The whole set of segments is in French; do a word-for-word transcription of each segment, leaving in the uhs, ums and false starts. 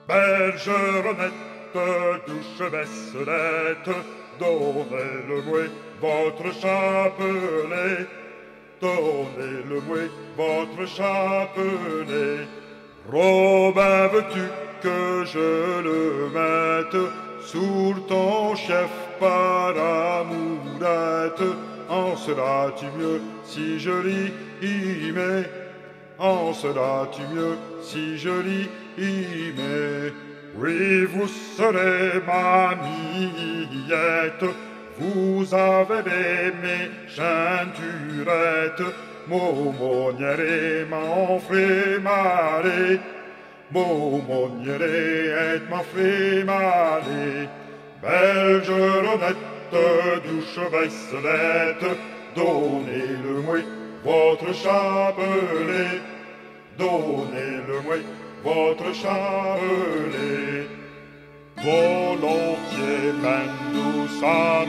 Bergeronnette, douce Besselette, donnez-le-moi votre chapelet, donnez-le-moi votre chapelet. Robin, veux-tu que je le mette sous ton chef par amourette? En seras-tu mieux si joli y mets? En seras-tu mieux si joli y mets? Oui, vous serez ma miette, vous avez mes ceinturettes, m'aumônierez m'en frémarez, m'aumônierez et m'en frémarez. Bergeronnette, douce Besselette, donnez-le-moi votre chapelet, donnez-le-moi votre chapelet. Volontiers, main douce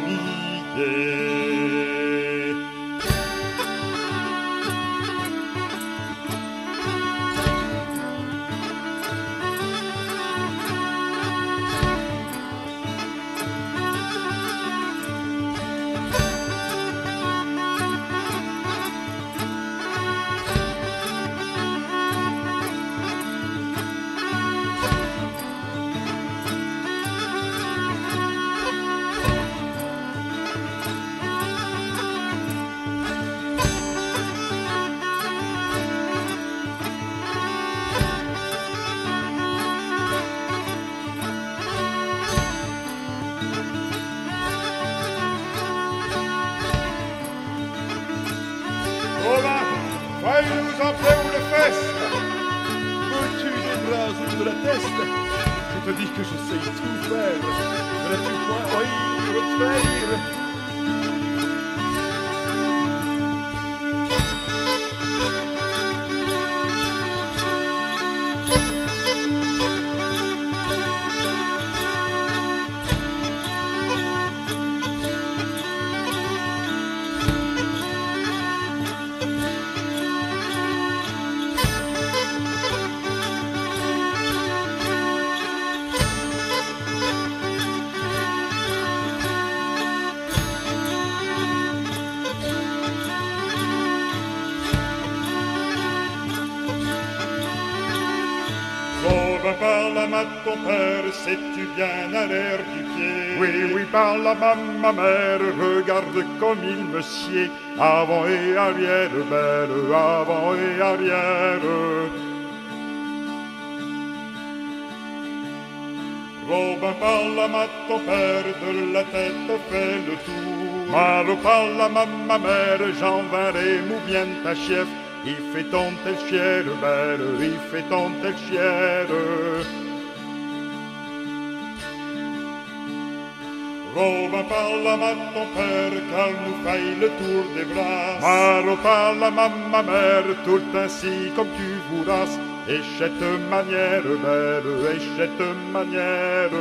amie. Robin, fais-nous en paix ou le feste. Veux-tu des bras ou de la teste? Je te dis que je sais tout faire. Ne l'as-tu point ouï refaire? Robin, par la main de ton père, sais-tu bien à l'air du pied? Oui, oui, par la main, ma mère, regarde comme il me sied. Avant et arrière, belle, avant et arrière. Robin, par la main de ton père, de la tête fait le tour. Maro, par la main, ma mère, j'en verrai mou bien ta chef. Il fait ton tel chière, belle, il fait ton tel chière. Robin, par la main de ton père, car nous faille le tour des bras. Maro, par la main, ma mère, tout ainsi comme tu voudras. Et cette manière, belle, et cette manière.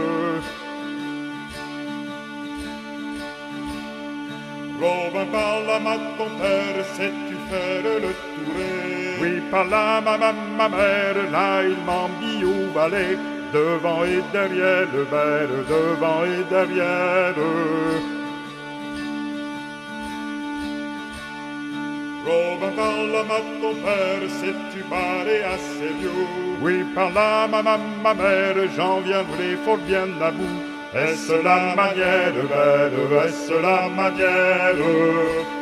Robin, par la main de ton père, sais-tu faire le touré? Oui, par la main, ma, ma mère, là il m'embille au valet. Devant et derrière, belle, devant et derrière. Robin, par la main de ton père, sais-tu parler à sérieux? Oui, par la main, ma, ma mère, j'en viendrai fort bien à bout. Est-ce la manière, belle, est-ce la manière?